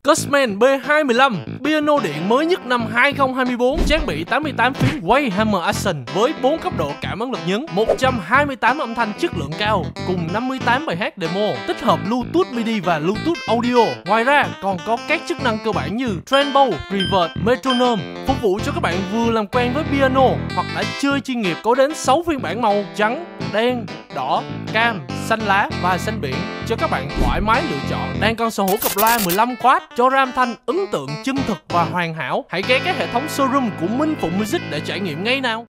Custman B215, piano điện mới nhất năm 2024, trang bị 88 phím Wayhammer Action với 4 cấp độ cảm ứng lực nhấn, 128 âm thanh chất lượng cao cùng 58 bài hát demo, tích hợp Bluetooth MIDI và Bluetooth Audio. Ngoài ra còn có các chức năng cơ bản như Tremolo, Reverb, Metronome, phục vụ cho các bạn vừa làm quen với piano hoặc đã chơi chuyên nghiệp. Có đến 6 phiên bản màu trắng, đen, đỏ, cam, xanh lá và xanh biển cho các bạn thoải mái lựa chọn. Đang còn sở hữu cặp loa 15W cho ra âm thanh ấn tượng chân thực và hoàn hảo. Hãy ghé các hệ thống showroom của Minh Phụng Music để trải nghiệm ngay nào.